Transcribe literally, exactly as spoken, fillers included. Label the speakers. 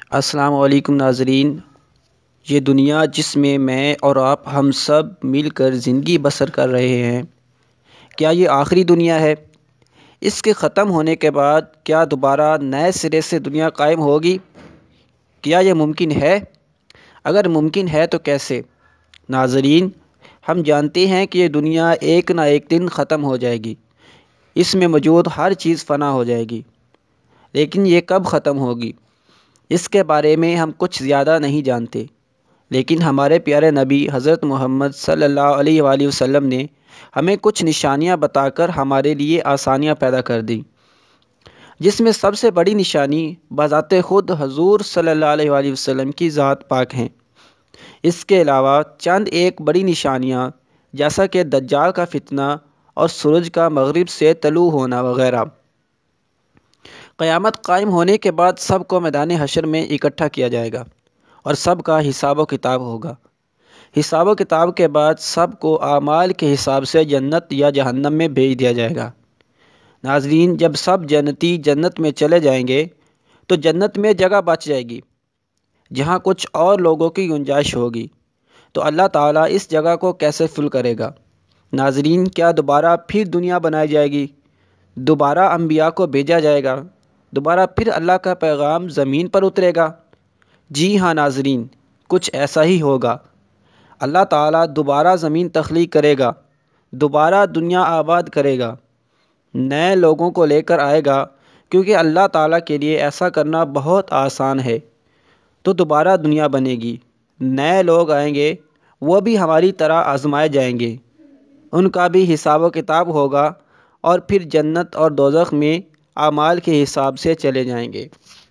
Speaker 1: السلام علیکم ناظرین۔ یہ دنیا جس میں میں اور آپ ہم سب مل کر زندگی بسر کر رہے ہیں، کیا یہ آخری دنیا ہے؟ اس کے ختم ہونے کے بعد کیا دوبارہ نئے سرے سے دنیا قائم ہوگی؟ کیا یہ ممکن ہے؟ اگر ممکن ہے تو کیسے؟ ناظرین، ہم جانتے ہیں کہ یہ دنیا ایک نہ ایک دن ختم ہو جائے گی، اس میں موجود ہر چیز فنا ہو جائے گی، لیکن یہ کب ختم ہوگی اس کے بارے میں ہم کچھ زیادہ نہیں جانتے۔ لیکن ہمارے پیارے نبی حضرت محمد صلی اللہ علیہ وآلہ وسلم نے ہمیں کچھ نشانیاں بتا کر ہمارے لیے آسانیاں پیدا کر دیں، جس میں سب سے بڑی نشانی بذات خود حضور صلی اللہ علیہ وآلہ وسلم کی ذات پاک ہیں۔ اس کے علاوہ چند ایک بڑی نشانیاں جیسا کہ دجال کا فتنہ اور سورج کا مغرب سے طلوع ہونا وغیرہ۔ قیامت قائم ہونے کے بعد سب کو میدان حشر میں اکٹھا کیا جائے گا اور سب کا حساب و کتاب ہوگا۔ حساب و کتاب کے بعد سب کو اعمال کے حساب سے جنت یا جہنم میں بھیج دیا جائے گا۔ ناظرین، جب سب جنتی جنت میں چلے جائیں گے تو جنت میں جگہ بچ جائے گی جہاں کچھ اور لوگوں کی گنجائش ہوگی، تو اللہ تعالیٰ اس جگہ کو کیسے فل کرے گا؟ ناظرین، کیا دوبارہ پھر دنیا بنائی جائے گی؟ دوبارہ انبیاء کو بھیجا جائے گا؟ دوبارہ پھر اللہ کا پیغام زمین پر اترے گا؟ جی ہاں ناظرین، کچھ ایسا ہی ہوگا۔ اللہ تعالیٰ دوبارہ زمین تخلیق کرے گا، دوبارہ دنیا آباد کرے گا، نئے لوگوں کو لے کر آئے گا، کیونکہ اللہ تعالیٰ کے لیے ایسا کرنا بہت آسان ہے۔ تو دوبارہ دنیا بنے گی، نئے لوگ آئیں گے، وہ بھی ہماری طرح آزمائے جائیں گے، ان کا بھی حساب و کتاب ہوگا اور پھر جنت اور دوزخ میں اعمال کے حساب سے چلے جائیں گے۔